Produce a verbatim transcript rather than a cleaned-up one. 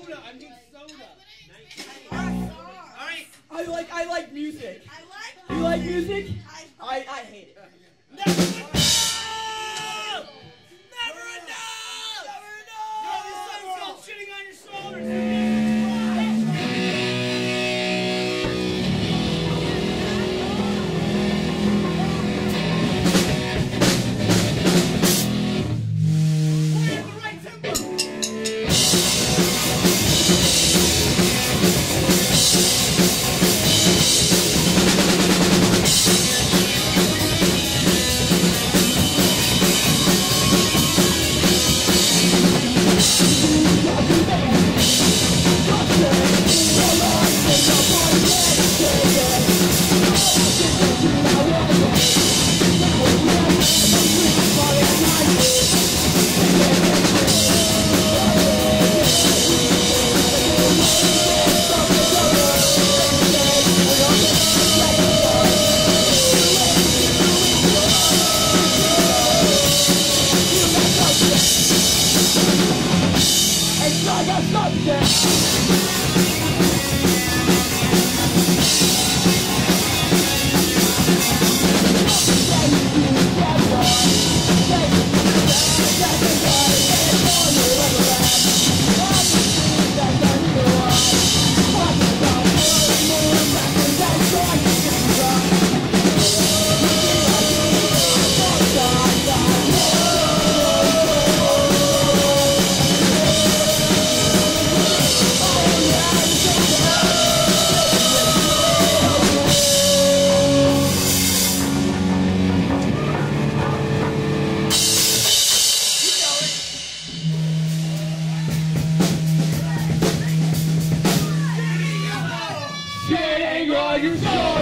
soda. I need soda. All right. I like I like music. I like. You like music? I I I hate it. Never enough. Never enough. Never enough. No, this song's called "Shitting on Your Shoulders." Shitting on your shoulders.